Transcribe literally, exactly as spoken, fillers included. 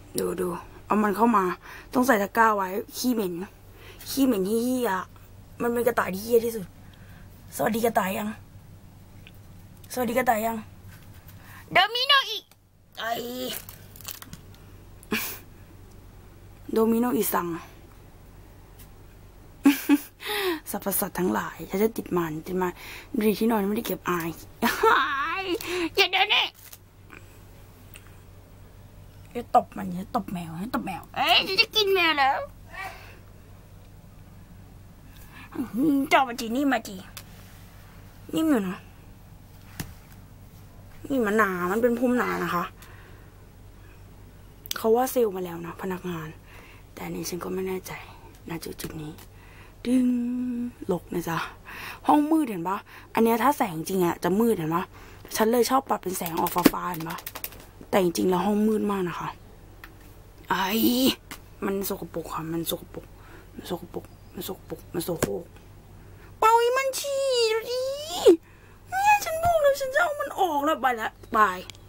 ดูดูเอามันเข้ามาต้องใส่ตะกร้าไว้ขี้เหม็นขี้เหม็นที่เหี้ยมันเป็นกระต่ายที่เหี้ยที่สุดสวัสดีกระต่ายยังสวัสดีกระต่ายยังโดมิโนอีไอโดมิโนอีสังสรรพสัตว์ทั้งหลายฉันจะติดมันติดมันดีที่นอนไม่ได้เก็บอายอย่าเดินนี่จะตบมันจะตบแมวจะตบแมวเอ้ยจะกินแมวแล้วเจ้ามาจีนี่มาจีนี่อยู่นะนี่มันหนามันเป็นพุ่มหนานะคะเขาว่าเซลล์มาแล้วนะพนักงานแต่นี่ฉันก็ไม่แน่ใจณจุดจุดนี้ดึงหลกนะจ๊ะห้องมืดเห็นปะอันเนี้ยถ้าแสงจริงอะจะมืดเห็นปะฉันเลยชอบปรับเป็นแสงออกฟ้าๆเห็นปะแต่จริงๆแล้วห้องมืดมากนะคะไอ้มันสกปรกค่ะมันสกปรกมันสกปรกมันสกปรกมันโซโครกเป่าอีมันฉี่ดูดิเนี่ยฉันบอกแล้วฉันจะเอามันออกแล้วไปละบาย